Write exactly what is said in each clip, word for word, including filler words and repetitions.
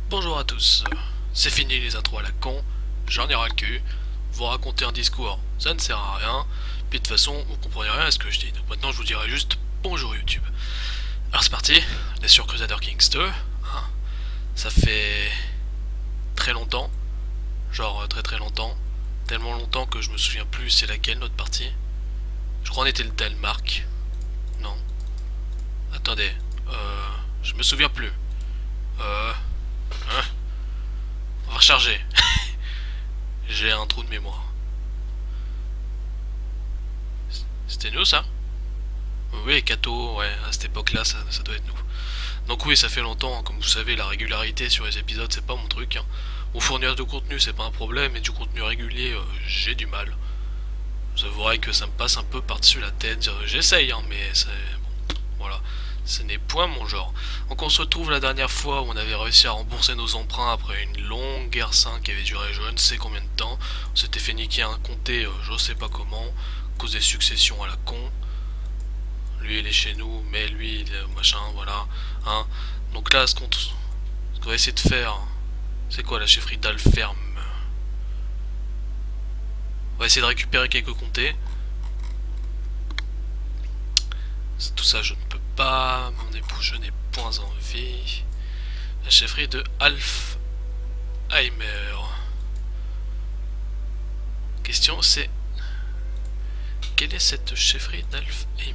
Bonjour à tous, c'est fini les intros à la con, j'en ai ras le cul, vous raconter un discours, ça ne sert à rien, puis de toute façon, vous comprenez rien à ce que je dis, donc maintenant je vous dirai juste bonjour YouTube. Alors c'est parti, on est sur Crusader Kings deux, hein. Ça fait très longtemps, genre très très longtemps, tellement longtemps que je me souviens plus c'est laquelle notre partie. Je crois qu'on était le Danemark, non, attendez, euh, je me souviens plus, euh... Hein, on va recharger. J'ai un trou de mémoire. C'était nous ça? Oui, Kato, ouais, à cette époque-là, ça, ça doit être nous. Donc oui, ça fait longtemps, hein, comme vous savez, la régularité sur les épisodes, c'est pas mon truc. Hein. Au fournir de contenu, c'est pas un problème, mais du contenu régulier, euh, j'ai du mal. Vous avouerez que ça me passe un peu par-dessus la tête. J'essaye, hein, mais c'est... Bon, voilà. Ce n'est point mon genre. Donc on se retrouve la dernière fois où on avait réussi à rembourser nos emprunts après une longue guerre sainte qui avait duré je ne sais combien de temps. On s'était fait niquer un comté euh, je sais pas comment, à cause des successions à la con. Lui il est chez nous, mais lui il est machin, voilà. Hein. Donc là ce qu'on qu va essayer de faire, c'est quoi la chefferie d'Alferme? On va essayer de récupérer quelques comtés. Tout ça je ne peux pas, mon époux je n'ai point envie. La chefferie de Alfheimer. Question c'est, quelle est cette chefferie d'Alfheimer?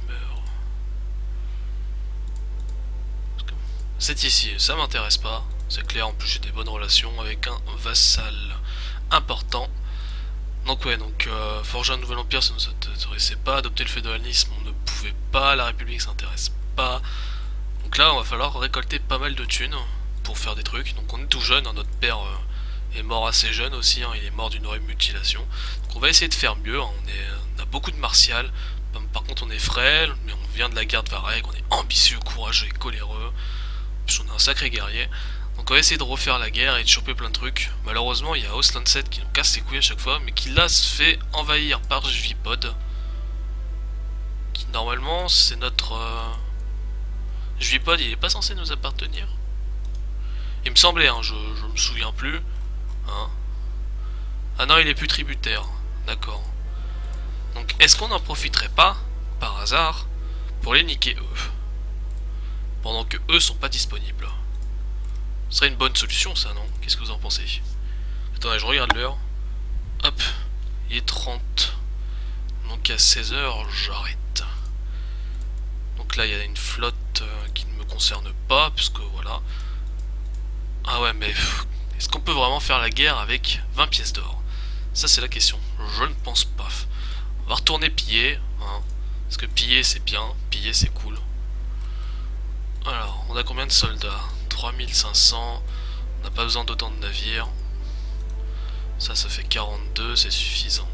C'est ici, ça m'intéresse pas, c'est clair, en plus j'ai des bonnes relations avec un vassal important. Donc ouais, donc euh, forger un nouvel empire ça ne nous intéressait pas, adopter le féodalisme on ne pouvait pas, la république s'intéresse pas. Donc là on va falloir récolter pas mal de thunes pour faire des trucs. Donc on est tout jeune, hein, notre père euh, est mort assez jeune aussi, hein, il est mort d'une horrible mutilation. Donc on va essayer de faire mieux, hein, on, est, on a beaucoup de martial, par contre on est frêle, mais on vient de la guerre de Vareg, on est ambitieux, courageux et coléreux, puis on est un sacré guerrier. Donc on va essayer de refaire la guerre et de choper plein de trucs. Malheureusement il y a Ostland sept qui nous casse les couilles à chaque fois, mais qui là se fait envahir par Jvipod. Qui normalement c'est notre... Euh... Jvipod il est pas censé nous appartenir. Il me semblait, hein, je, je me souviens plus. Hein. Ah non il est plus tributaire, d'accord. Donc est-ce qu'on n'en profiterait pas, par hasard, pour les niquer eux? Pendant que eux sont pas disponibles. Ce serait une bonne solution ça, non? Qu'est-ce que vous en pensez? Attendez, je regarde l'heure. Hop, il est trente. Donc à seize heures, j'arrête. Donc là, il y a une flotte euh, qui ne me concerne pas, puisque voilà. Ah ouais, mais est-ce qu'on peut vraiment faire la guerre avec vingt pièces d'or? Ça, c'est la question. Je ne pense pas. On va retourner piller, hein, parce que piller, c'est bien. Piller, c'est cool. Alors, on a combien de soldats? trois mille cinq cents, on n'a pas besoin d'autant de navires. Ça, ça fait quarante-deux, c'est suffisant.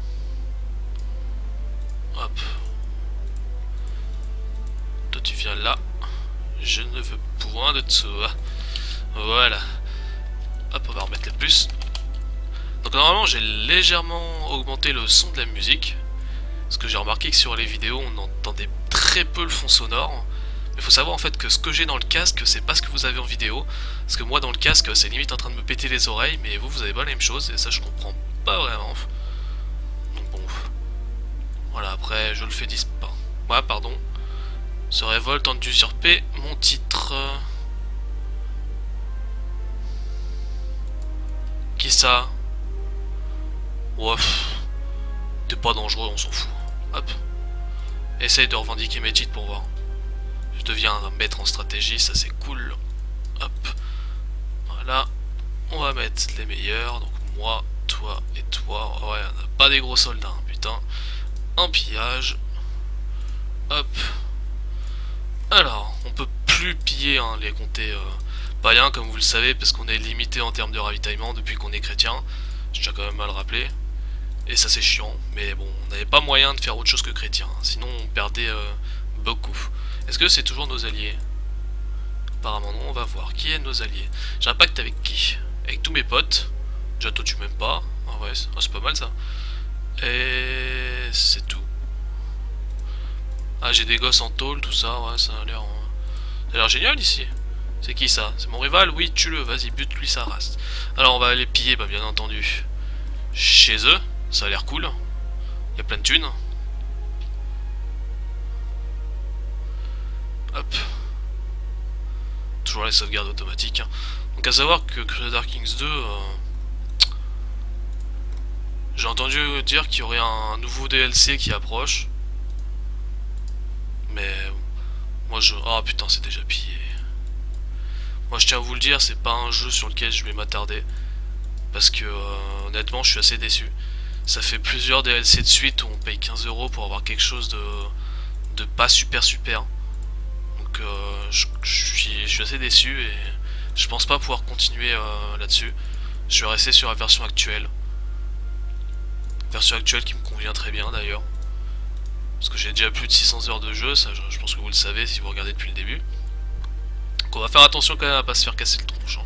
Hop. Toi, tu viens là. Je ne veux point de dessous. Voilà. Hop, on va remettre les plus. Donc, normalement, j'ai légèrement augmenté le son de la musique. Parce que j'ai remarqué que sur les vidéos, on entendait très peu le fond sonore. Il faut savoir en fait que ce que j'ai dans le casque, c'est pas ce que vous avez en vidéo. Parce que moi dans le casque, c'est limite en train de me péter les oreilles, mais vous, vous avez pas la même chose, et ça je comprends pas vraiment. Donc bon. Voilà, après je le fais disparaître. Ouais, pardon. Ce révolte tente d'usurper mon titre. Qui ça? Ouais. T'es pas dangereux, on s'en fout. Hop. Essaye de revendiquer mes titres pour voir. Je deviens un maître en stratégie, ça c'est cool. Hop. Voilà. On va mettre les meilleurs. Donc moi, toi et toi. Ouais, on n'a pas des gros soldats, hein, putain. Un pillage. Hop. Alors, on peut plus piller hein, les comtés euh, païens, comme vous le savez, parce qu'on est limité en termes de ravitaillement depuis qu'on est chrétien. Je tiens quand même à le rappeler. Et ça c'est chiant. Mais bon, on n'avait pas moyen de faire autre chose que chrétien. Hein, sinon on perdait euh, beaucoup. Est-ce que c'est toujours nos alliés? Apparemment non, on va voir. Qui est nos alliés? J'ai un pacte avec qui? Avec tous mes potes. Déjà toi tu m'aimes pas. Ah ouais, c'est pas mal ça. Et c'est tout. Ah j'ai des gosses en tôle, tout ça, ouais, ça a l'air... Ça a l'air génial ici. C'est qui ça? C'est mon rival? Oui, tue-le, vas-y, bute-lui sa race. Alors on va aller piller, bah bien entendu, chez eux, ça a l'air cool. Il y a plein de thunes. Hop. Toujours les sauvegardes automatiques. Hein. Donc à savoir que Crusader Kings deux, euh, j'ai entendu dire qu'il y aurait un nouveau D L C qui approche. Mais moi je... Ah putain, c'est déjà pillé. Moi je tiens à vous le dire, c'est pas un jeu sur lequel je vais m'attarder. Parce que euh, honnêtement je suis assez déçu. Ça fait plusieurs D L C de suite où on paye quinze euros pour avoir quelque chose de, de pas super super. Donc euh, je, je, suis, je suis assez déçu et je pense pas pouvoir continuer euh, là-dessus. Je vais rester sur la version actuelle. Version actuelle qui me convient très bien d'ailleurs. Parce que j'ai déjà plus de six cents heures de jeu, ça je, je pense que vous le savez si vous regardez depuis le début. Donc on va faire attention quand même à pas se faire casser le tronche. Hein.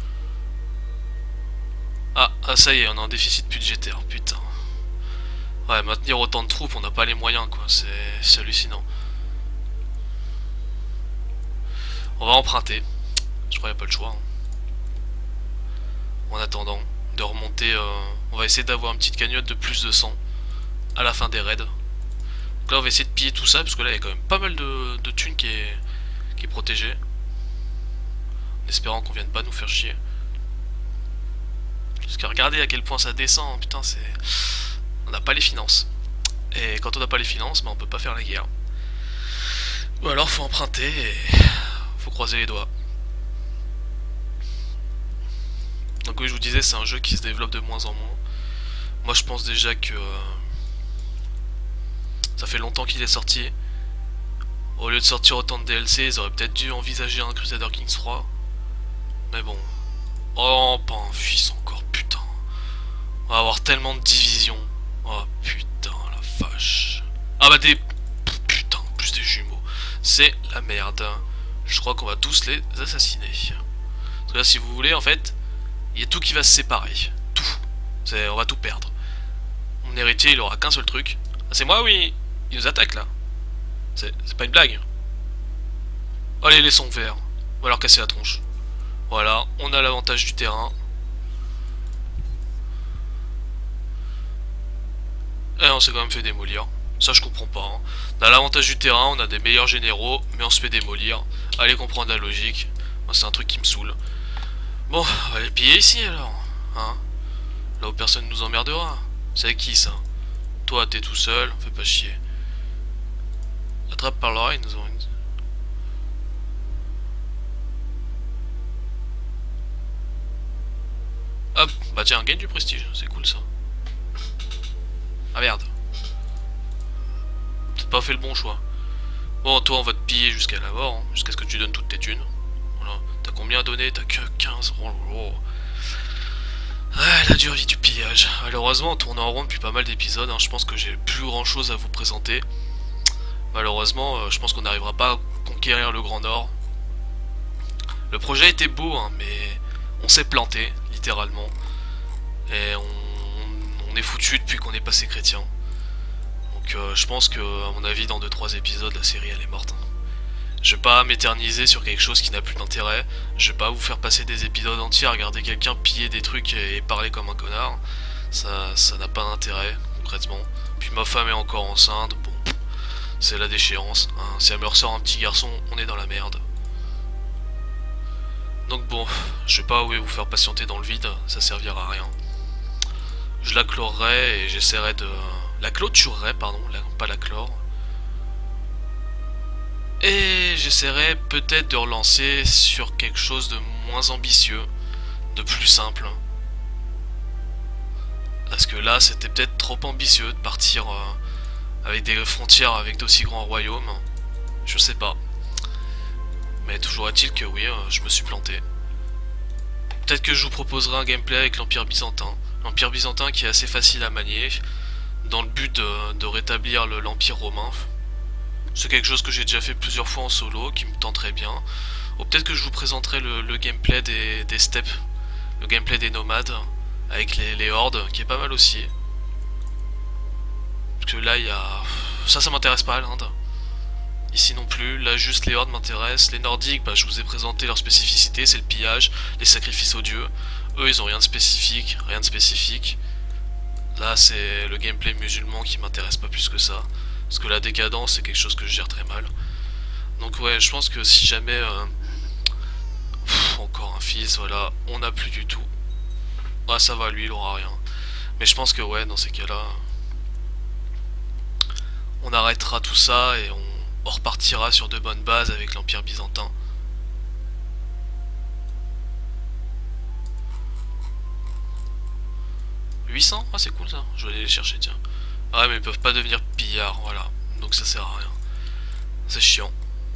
Ah, ah, ça y est, on est en déficit budgétaire, putain. Ouais, maintenir autant de troupes, on n'a pas les moyens quoi, c'est hallucinant. On va emprunter, je crois qu'il n'y a pas le choix. Hein. En attendant de remonter, euh, on va essayer d'avoir une petite cagnotte de plus de cent à la fin des raids. Donc là on va essayer de piller tout ça, parce que là il y a quand même pas mal de, de thunes qui est, qui est protégée. En espérant qu'on vienne pas nous faire chier. Parce que regardez à quel point ça descend, hein, putain c'est... On n'a pas les finances. Et quand on n'a pas les finances, bah on peut pas faire la guerre. Ou alors faut emprunter et... faut croiser les doigts. Donc oui je vous disais c'est un jeu qui se développe de moins en moins. Moi je pense déjà que... Euh... ça fait longtemps qu'il est sorti. Au lieu de sortir autant de D L C, ils auraient peut-être dû envisager un Crusader Kings trois. Mais bon. Oh, pas un fils encore, putain. On va avoir tellement de divisions. Oh putain, la vache. Ah bah des... Putain, plus des jumeaux. C'est la merde. Je crois qu'on va tous les assassiner. Parce que là, si vous voulez, en fait, il y a tout qui va se séparer. Tout. On va tout perdre. Mon héritier, il aura qu'un seul truc. Ah, c'est moi, oui. Il nous attaque, là. C'est pas une blague. Allez, les sons verts. On va leur casser la tronche. Voilà, on a l'avantage du terrain. Et on s'est quand même fait démolir. Ça, je comprends pas. Hein. On a l'avantage du terrain, on a des meilleurs généraux, mais on se fait démolir. Allez comprendre la logique. Moi, c'est un truc qui me saoule. Bon, on va les piller ici, alors. Hein, là où personne nous emmerdera. C'est avec qui, ça? Toi, t'es tout seul, fais pas chier. Attrape par là, ils nous ont... Hop, bah tiens, gagne du prestige, c'est cool ça. Ah merde. Peut-être pas fait le bon choix. Bon, toi on va te piller jusqu'à la mort, hein, jusqu'à ce que tu donnes toutes tes thunes. Voilà. T'as combien donné? T'as que quinze. Oh, oh. Ah, la dure vie du pillage. Malheureusement, on tourne en rond depuis pas mal d'épisodes. Hein. Je pense que j'ai plus grand chose à vous présenter. Malheureusement, euh, je pense qu'on n'arrivera pas à conquérir le Grand Nord. Le projet était beau, hein, mais on s'est planté, littéralement. Et on, on est foutu depuis qu'on est passé chrétien. Donc euh, je pense que, à mon avis, dans deux trois épisodes, la série elle est morte. Je vais pas m'éterniser sur quelque chose qui n'a plus d'intérêt. Je vais pas vous faire passer des épisodes entiers à regarder quelqu'un piller des trucs et parler comme un connard. Ça ça n'a pas d'intérêt, concrètement. Puis ma femme est encore enceinte, bon, c'est la déchéance. Hein. Si elle me ressort un petit garçon, on est dans la merde. Donc bon, je vais pas oui, vous faire patienter dans le vide, ça servira à rien. Je la clorerai et j'essaierai de... La clôturerai, pardon, la... pas la clore. Et j'essaierai peut-être de relancer sur quelque chose de moins ambitieux, de plus simple. Parce que là, c'était peut-être trop ambitieux de partir euh, avec des frontières avec d'aussi grands royaumes. Je sais pas. Mais toujours est-il que oui, euh, je me suis planté. Peut-être que je vous proposerai un gameplay avec l'Empire Byzantin. L'Empire Byzantin qui est assez facile à manier, dans le but de, de rétablir l'Empire Romain. C'est quelque chose que j'ai déjà fait plusieurs fois en solo, qui me tenterait bien. Ou peut-être que je vous présenterai le, le gameplay des, des steppes, le gameplay des nomades, avec les, les hordes, qui est pas mal aussi. Parce que là, il y a... Ça, ça m'intéresse pas, l'Inde. Ici non plus, là juste les hordes m'intéressent. Les nordiques, bah, je vous ai présenté leur spécificité, c'est le pillage, les sacrifices aux dieux. Eux ils ont rien de spécifique, rien de spécifique. Là c'est le gameplay musulman qui m'intéresse pas plus que ça. Parce que la décadence c'est quelque chose que je gère très mal. Donc ouais, je pense que si jamais... Euh... Pff, encore un fils, voilà, on n'a plus du tout. Ah ça va, lui il aura rien. Mais je pense que ouais, dans ces cas-là... On arrêtera tout ça et on... on repartira sur de bonnes bases avec l'Empire byzantin. huit cents? Ah c'est cool ça, je vais aller les chercher tiens. Ah ouais mais ils peuvent pas devenir pillards, voilà. Donc ça sert à rien. C'est chiant.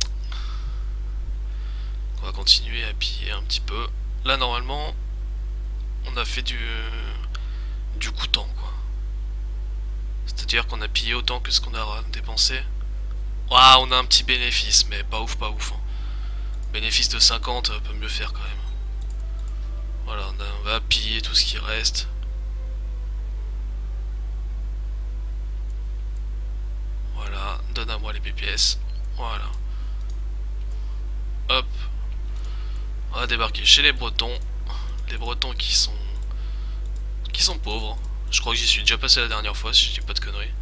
On va continuer à piller un petit peu. Là normalement, on a fait du... du coûtant quoi. C'est-à-dire qu'on a pillé autant que ce qu'on a dépensé. Ah, on a un petit bénéfice, mais pas ouf, pas ouf. Hein. Bénéfice de cinquante, on peut mieux faire quand même. Voilà, on, a, on va piller tout ce qui reste. Voilà, donne à moi les B P S. Voilà. Hop. On va débarquer chez les Bretons. Les Bretons qui sont... qui sont pauvres. Je crois que j'y suis déjà passé la dernière fois, si je dis pas de conneries.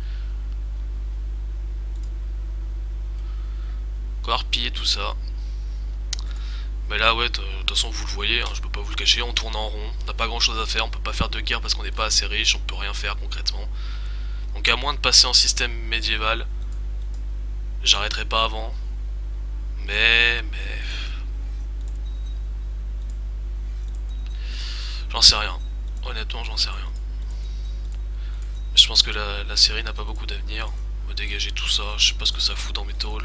On va repiller tout ça. Mais là ouais, de toute façon vous le voyez, hein, je peux pas vous le cacher, on tourne en rond, on n'a pas grand chose à faire, on peut pas faire de guerre parce qu'on n'est pas assez riche, on peut rien faire concrètement. Donc à moins de passer en système médiéval, j'arrêterai pas avant. Mais... mais... J'en sais rien. Honnêtement j'en sais rien. Je pense que la, la série n'a pas beaucoup d'avenir. On va dégager tout ça, je sais pas ce que ça fout dans mes tôles.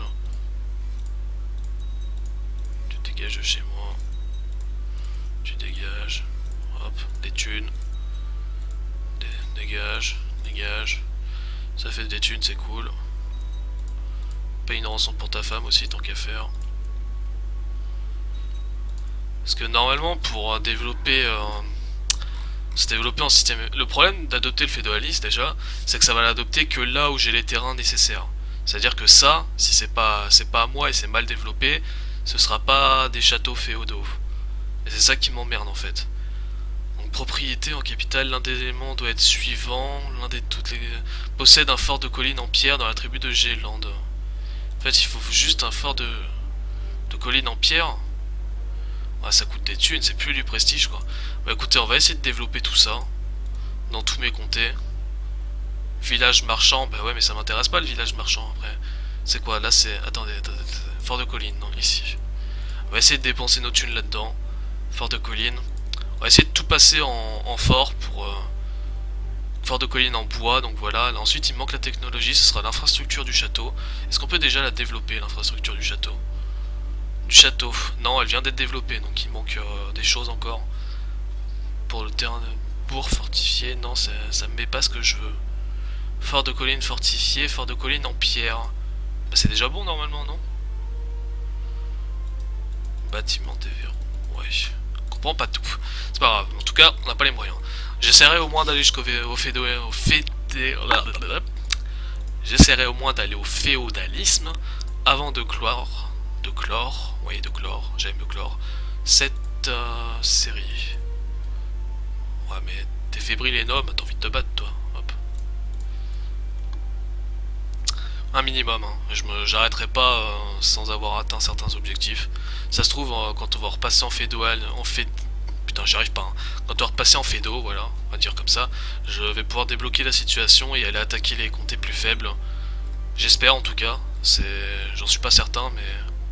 Tu dégages de chez moi. Tu dégages. Hop, des thunes. Des, dégage, dégage. Ça fait des thunes, c'est cool. Paye une rançon pour ta femme aussi, tant qu'à faire. Parce que normalement, pour développer... Euh, se développer en système... Le problème d'adopter le féodalisme, déjà, c'est que ça va l'adopter que là où j'ai les terrains nécessaires. C'est-à-dire que ça, si c'est pas, c'est pas à moi et c'est mal développé, ce sera pas des châteaux féodaux. Et c'est ça qui m'emmerde en fait. Donc propriété en capitale, l'un des éléments doit être suivant, l'un des toutes les... possède un fort de colline en pierre dans la tribu de Géland. En fait il faut juste un fort de, de colline en pierre. Ah, ça coûte des thunes, c'est plus du prestige quoi. Bah écoutez, on va essayer de développer tout ça dans tous mes comtés. Village marchand, bah ouais mais ça m'intéresse pas le village marchand après. C'est quoi là c'est... Attendez, attendez, attendez, fort de colline, non ici. On va essayer de dépenser nos thunes là-dedans. Fort de colline. On va essayer de tout passer en, en fort pour... Euh, fort de colline en bois, donc voilà. Là, ensuite il manque la technologie, ce sera l'infrastructure du château. Est-ce qu'on peut déjà la développer l'infrastructure du château? Du château. Non, elle vient d'être développée, donc il manque euh, des choses encore. Pour le terrain de bourg fortifié, non, ça, ça me met pas ce que je veux. Fort de colline fortifié, fort de colline en pierre. Bah, c'est déjà bon normalement, non? Bâtiment des verrous, ouais. On comprend pas tout. C'est pas grave, en tout cas, on n'a pas les moyens. J'essaierai au moins d'aller jusqu'au au fédé... au fédé... J'essaierai au moins d'aller au féodalisme avant de clore... de clore... Oui, de clore, j'aime le clore. Cette euh, série. Ouais, mais t'es fébrile et noble, t'as envie de te battre, toi. Hop. Un minimum, hein. Je me, j'arrêterai pas euh, sans avoir atteint certains objectifs. Ça se trouve, euh, quand on va repasser en fédéal, en fait... Putain, j'y arrive pas, hein. Quand on va repasser en fédo, voilà, on va dire comme ça, je vais pouvoir débloquer la situation et aller attaquer les comtés plus faibles. J'espère, en tout cas. C'est... J'en suis pas certain, mais...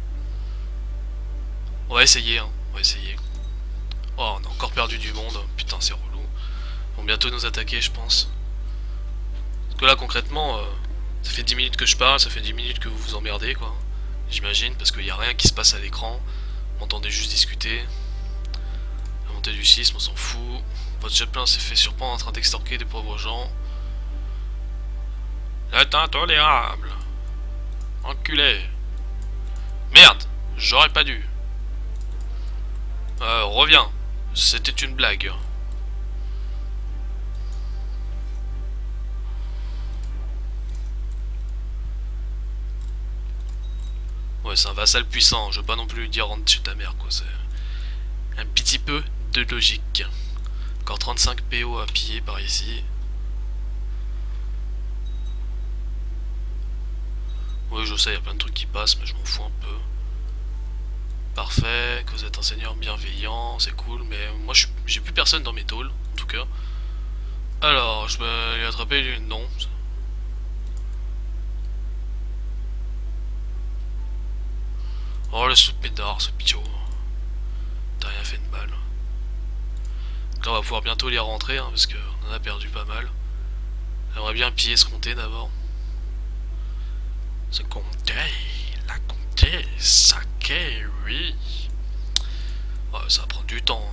On va essayer, hein. On va essayer. Oh, on a encore perdu du monde. Putain, c'est relou. Ils vont bientôt nous attaquer, je pense. Parce que là, concrètement, euh, ça fait dix minutes que je parle, ça fait dix minutes que vous vous emmerdez, quoi. J'imagine, parce qu'il n'y a rien qui se passe à l'écran. Vous m'entendez juste discuter. La montée du sisme, on s'en fout. Votre chapelain s'est fait surprendre en train d'extorquer des pauvres gens. C'est intolérable. Enculé. Merde, j'aurais pas dû. Euh, reviens. C'était une blague. Ouais, c'est un vassal puissant, je veux pas non plus lui dire rentre chez ta mère, quoi. C'est un petit peu de logique. Encore trente-cinq P O à piller par ici. Oui, je sais, il y a plein de trucs qui passent, mais je m'en fous un peu. Parfait, que vous êtes un seigneur bienveillant, c'est cool, mais moi j'ai plus personne dans mes tôles, en tout cas. Alors, je peux lui attraper lui? Non. Oh, le sous pédard, ce pichot. T'as rien fait de mal. Donc là, on va pouvoir bientôt les rentrer, hein, parce qu'on en a perdu pas mal. J'aimerais bien piller ce comté d'abord. Ce comté, la comté, saké, oui. Ouais, ça va prendre du temps.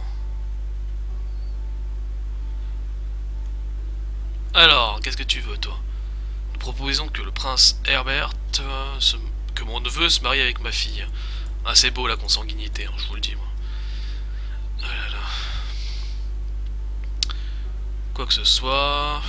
Alors, qu'est-ce que tu veux, toi? Nous proposons que le prince Herbert, euh, se... que mon neveu se marie avec ma fille. Ah, c'est beau la consanguinité, hein, je vous le dis, moi. Oh là là. Quoi que ce soit...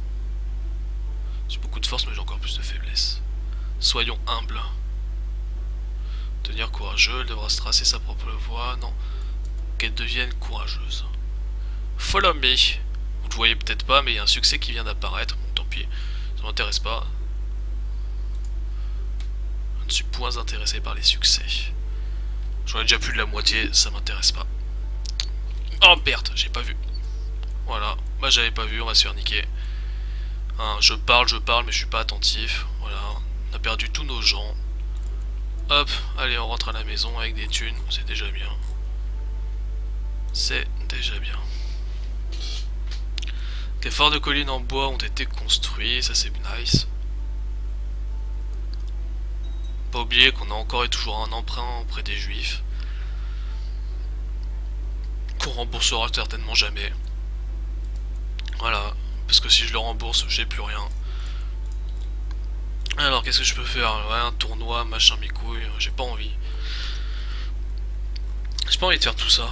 J'ai beaucoup de force, mais j'ai encore plus de faiblesse. Soyons humbles. Devenir courageux, elle devra se tracer sa propre voie, non. Qu'elle devienne courageuse. Follow me. Vous le voyez peut-être pas, mais il y a un succès qui vient d'apparaître. Bon, tant pis, ça m'intéresse pas. Je ne suis point intéressé par les succès. J'en ai déjà plus de la moitié, ça m'intéresse pas. Oh merde, j'ai pas vu. Voilà, bah j'avais pas vu, on va se faire niquer. Hein, je parle, je parle, mais je suis pas attentif. Voilà, on a perdu tous nos gens. Hop, allez, on rentre à la maison avec des thunes, c'est déjà bien. C'est déjà bien. Des forts de collines en bois ont été construits, ça c'est nice. Pas oublier qu'on a encore et toujours un emprunt auprès des juifs. Qu'on remboursera certainement jamais. Voilà, parce que si je le rembourse, j'ai plus rien. Alors, qu'est-ce que je peux faire? Ouais, un tournoi, machin, mes couilles, j'ai pas envie. J'ai pas envie de faire tout ça.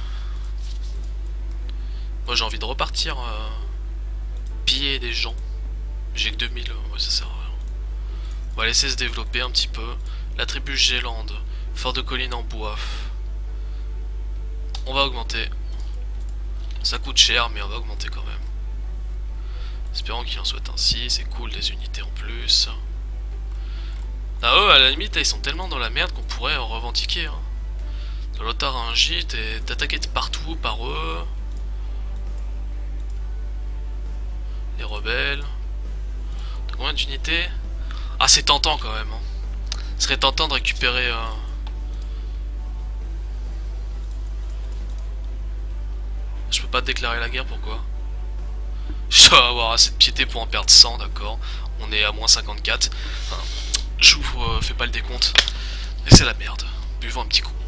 Moi, j'ai envie de repartir euh, piller des gens. J'ai que deux mille, ouais, ça sert à rien. On va laisser se développer un petit peu. La tribu Gélande, fort de collines en bois. On va augmenter. Ça coûte cher, mais on va augmenter quand même. Espérons qu'il en soit ainsi, c'est cool, des unités en plus. Ah eux, à la limite, ils sont tellement dans la merde qu'on pourrait en revendiquer. Hein. De l'Otharingie, t'es attaqué de partout par eux. Les rebelles. T'as combien d'unités? Ah, c'est tentant quand même. Hein. Ce serait tentant de récupérer... Euh... Je peux pas te déclarer la guerre, pourquoi? Je dois avoir assez de piété pour en perdre cent, d'accord. On est à moins cinquante-quatre. Enfin, je vous euh, fais pas le décompte. Et c'est la merde. Buvons un petit coup.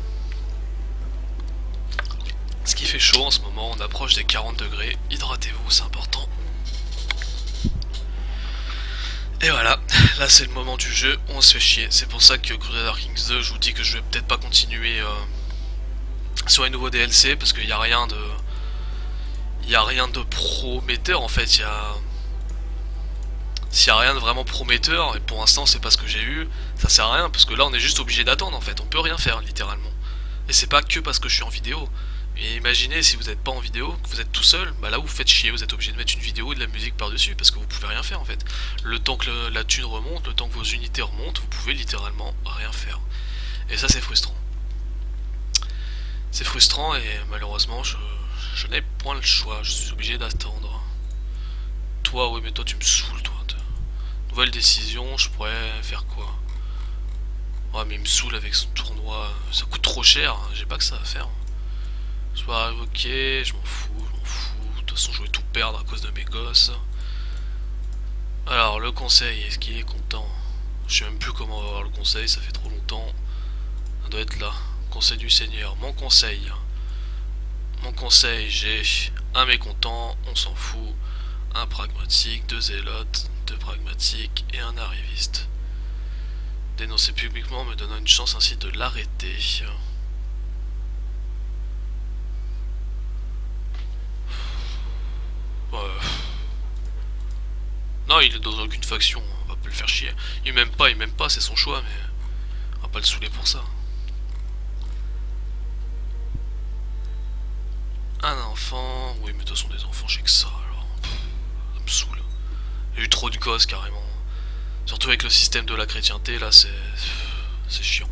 Ce qui fait chaud en ce moment, on approche des quarante degrés. Hydratez-vous, c'est important. Et voilà, là c'est le moment du jeu, on se fait chier. C'est pour ça que Crusader Kings deux, je vous dis que je vais peut-être pas continuer euh, sur les nouveaux D L C, parce qu'il n'y a rien de... Il n'y a rien de prometteur en fait, il y a... S'il n'y a rien de vraiment prometteur, et pour l'instant c'est pas ce que j'ai eu, ça sert à rien, parce que là on est juste obligé d'attendre en fait, on peut rien faire littéralement. Et c'est pas que parce que je suis en vidéo. Et imaginez si vous n'êtes pas en vidéo, que vous êtes tout seul, bah là vous faites chier, vous êtes obligé de mettre une vidéo et de la musique par-dessus, parce que vous pouvez rien faire en fait. Le temps que le, la thune remonte, le temps que vos unités remontent, vous pouvez littéralement rien faire. Et ça c'est frustrant. C'est frustrant et malheureusement je, je n'ai point le choix, je suis obligé d'attendre. Toi, oui mais toi tu me saoules toi. Nouvelle décision, je pourrais faire quoi? Ouais mais il me saoule avec son tournoi, ça coûte trop cher, hein. J'ai pas que ça à faire. Soit ok, je m'en fous, je m'en fous. De toute façon, je vais tout perdre à cause de mes gosses. Alors, le conseil, est-ce qu'il est content? Je sais même plus comment on va avoir le conseil, ça fait trop longtemps. Ça doit être là. Conseil du Seigneur. Mon conseil. Mon conseil, j'ai un mécontent, on s'en fout. Un pragmatique, deux zélotes, deux pragmatiques et un arriviste. Dénoncer publiquement me donnant une chance ainsi de l'arrêter. Euh... Non, il est dans aucune faction, on va pas le faire chier. Il m'aime pas, il m'aime pas, c'est son choix, mais... va pas le saouler pour ça. Un enfant... Oui, mais de toute façon, des enfants, j'ai que ça, alors... Pff, ça me saoule. J'ai eu trop de gosses, carrément. Surtout avec le système de la chrétienté, là, c'est... C'est chiant.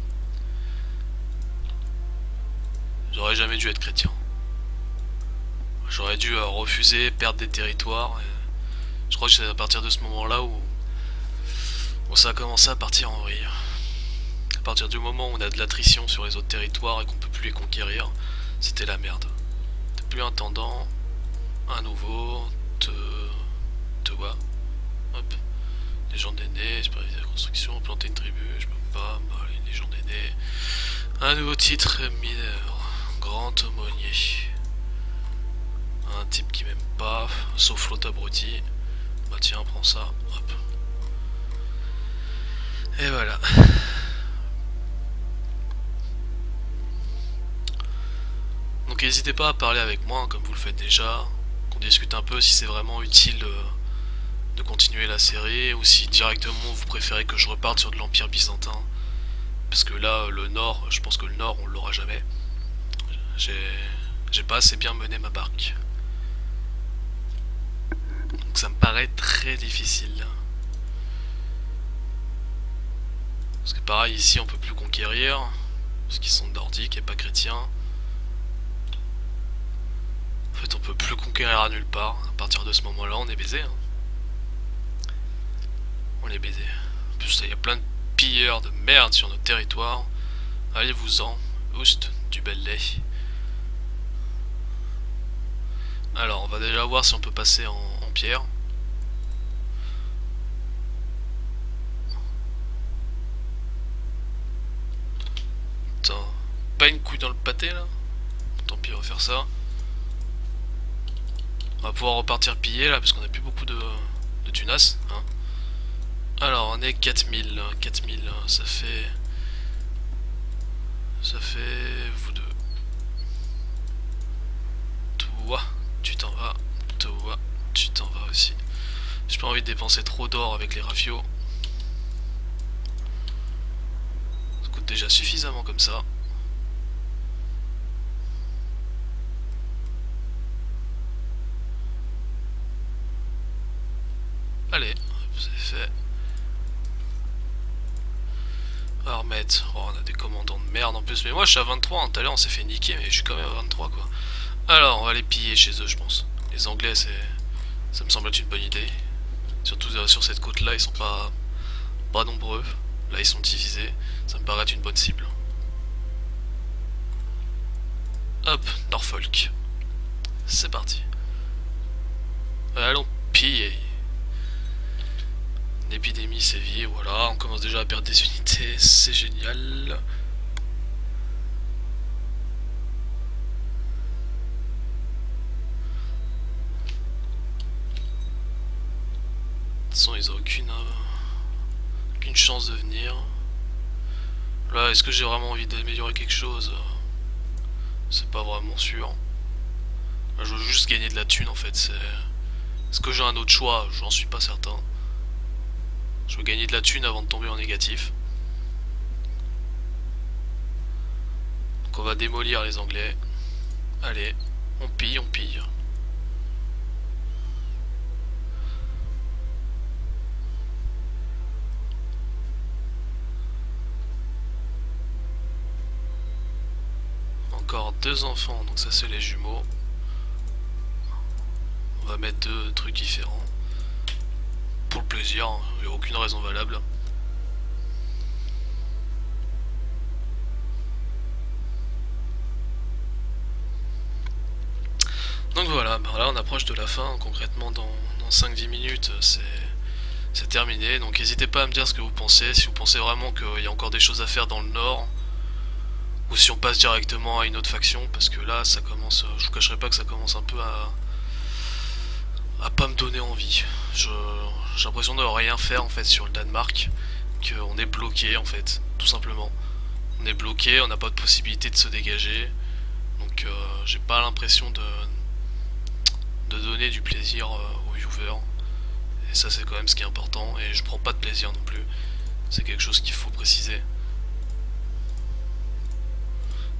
J'aurais jamais dû être chrétien. J'aurais dû euh, refuser, perdre des territoires. Et je crois que c'est à partir de ce moment-là où... où ça a commencé à partir en vrille. À partir du moment où on a de l'attrition sur les autres territoires et qu'on peut plus les conquérir, c'était la merde. T'as plus un tendant, un nouveau, te... te vois. Hop. Légende d'aîné, superviser la construction, planter une tribu, je peux pas, bah, une légende d'aîné. Un nouveau titre, mineur, grand aumônier. Un type qui m'aime pas, sauf l'autre abruti. Bah tiens, prends ça, hop. Et voilà. Donc n'hésitez pas à parler avec moi, hein, comme vous le faites déjà, qu'on discute un peu si c'est vraiment utile de, de continuer la série, ou si directement vous préférez que je reparte sur de l'Empire byzantin. Parce que là, le Nord, je pense que le Nord, on l'aura jamais. J'ai j'ai pas assez bien mené ma barque. Donc ça me paraît très difficile. Parce que pareil, ici on peut plus conquérir, parce qu'ils sont nordiques et pas chrétiens. En fait, on peut plus conquérir à nulle part. À partir de ce moment-là, on est baisé. Hein. On est baisé. En plus, il y a plein de pilleurs de merde sur notre territoire. Allez-vous-en. Oust, du bel lait. Alors, on va déjà voir si on peut passer en, en pierre. Attends, pas une couille dans le pâté là. Tant pis, on va faire ça. On va pouvoir repartir piller là parce qu'on a plus beaucoup de, de tunas. Hein. Alors on est quatre mille. quatre mille, ça fait... Ça fait... Vous deux. Toi, tu t'en vas. Toi, tu t'en vas aussi. J'ai pas envie de dépenser trop d'or avec les rafios. Ça coûte déjà suffisamment comme ça. Allez, c'est fait. On va remettre. Oh, on a des commandants de merde en plus. Mais moi je suis à vingt-trois. Hein. Tout à l'heure on s'est fait niquer, mais je suis quand même à vingt-trois quoi. Alors on va les piller chez eux, je pense. Les Anglais, c'est, ça me semble être une bonne idée. Surtout euh, sur cette côte là, ils sont pas, pas nombreux. Là ils sont divisés. Ça me paraît être une bonne cible. Hop, Norfolk. C'est parti. Allons piller. L'épidémie sévit, voilà, on commence déjà à perdre des unités, c'est génial. De toute façon, ils n'ont aucune, euh, aucune chance de venir. Là, est-ce que j'ai vraiment envie d'améliorer quelque chose? C'est pas vraiment sûr. Là, je veux juste gagner de la thune en fait. Est-ce que j'ai un autre choix? J'en suis pas certain. Je veux gagner de la thune avant de tomber en négatif. Donc on va démolir les Anglais. Allez, on pille, on pille. Encore deux enfants, donc ça c'est les jumeaux. On va mettre deux trucs différents. Pour le plaisir, il n'y a aucune raison valable. Donc voilà, bah là on approche de la fin, concrètement dans, dans cinq dix minutes c'est terminé. Donc n'hésitez pas à me dire ce que vous pensez, si vous pensez vraiment qu'il y a encore des choses à faire dans le nord, ou si on passe directement à une autre faction, parce que là ça commence, je vous cacherai pas que ça commence un peu à, à pas me donner envie. Je... J'ai l'impression de rien faire en fait sur le Danemark, qu'on est bloqué en fait, tout simplement. On est bloqué, on n'a pas de possibilité de se dégager, donc euh, j'ai pas l'impression de, de donner du plaisir euh, aux viewers. Et ça c'est quand même ce qui est important, et je prends pas de plaisir non plus, c'est quelque chose qu'il faut préciser.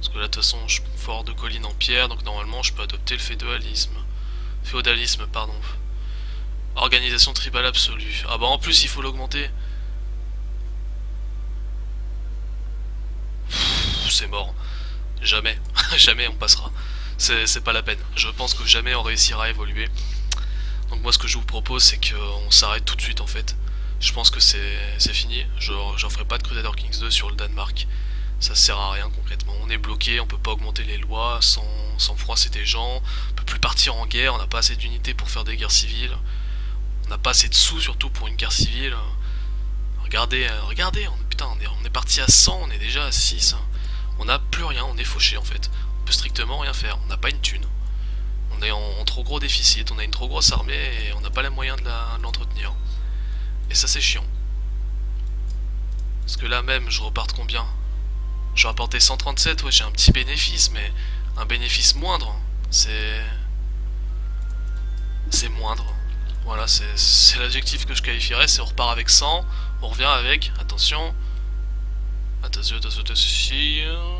Parce que là, de toute façon, je suis fort de collines en pierre, donc normalement, je peux adopter le féodalisme. Féodalisme, pardon. Organisation tribale absolue. Ah bah en plus, il faut l'augmenter. C'est mort. Jamais. Jamais on passera. C'est pas la peine. Je pense que jamais on réussira à évoluer. Donc moi, ce que je vous propose, c'est qu'on s'arrête tout de suite, en fait. Je pense que c'est fini. Je j'en ferai pas de Crusader Kings deux sur le Danemark. Ça sert à rien concrètement. On est bloqué, on peut pas augmenter les lois sans, sans froisser des gens. On peut plus partir en guerre, on n'a pas assez d'unités pour faire des guerres civiles. On n'a pas assez de sous surtout pour une guerre civile. Regardez, regardez, on, putain, on est, on est parti à cent, on est déjà à six. On n'a plus rien, on est fauché en fait. On peut strictement rien faire, on n'a pas une thune. On est en, en trop gros déficit, on a une trop grosse armée et on n'a pas les moyens de l'entretenir. Et ça c'est chiant. Parce que là même, je reparte combien? Je rapportais cent trente-sept, ouais j'ai un petit bénéfice, mais un bénéfice moindre, c'est... C'est moindre. Voilà, c'est l'adjectif que je qualifierais, c'est on repart avec cent, on revient avec, attention... Attention, attention, attention...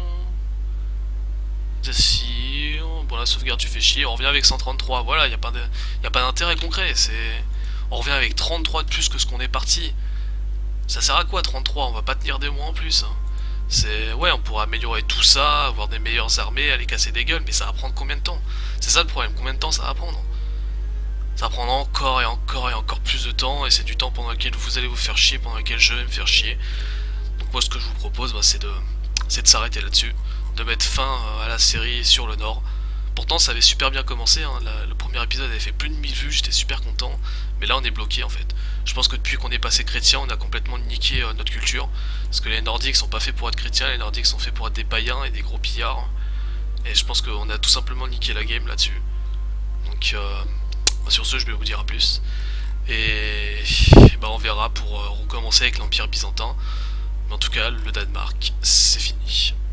Attention... Bon la sauvegarde tu fais chier, on revient avec cent trente-trois, voilà, il n'y a pas d'intérêt concret, c'est... On revient avec trente-trois de plus que ce qu'on est parti. Ça sert à quoi trente-trois? On va pas tenir des mois en plus, hein. C'est... Ouais, on pourra améliorer tout ça, avoir des meilleures armées, aller casser des gueules, mais ça va prendre combien de temps? C'est ça le problème, combien de temps ça va prendre? Ça va prendre encore et encore et encore plus de temps, et c'est du temps pendant lequel vous allez vous faire chier, pendant lequel je vais me faire chier. Donc moi ce que je vous propose, bah, c'est de, de s'arrêter là-dessus, de mettre fin à la série sur le Nord. Pourtant ça avait super bien commencé, hein. La, le premier épisode avait fait plus de mille vues, j'étais super content, mais là on est bloqué en fait. Je pense que depuis qu'on est passé chrétien, on a complètement niqué euh, notre culture, parce que les Nordiques sont pas faits pour être chrétiens, les Nordiques sont faits pour être des païens et des gros pillards, et je pense qu'on a tout simplement niqué la game là-dessus. Donc euh, bah, sur ce je vais vous dire à plus, et bah, on verra pour euh, recommencer avec l'Empire byzantin, mais en tout cas le Danemark c'est fini.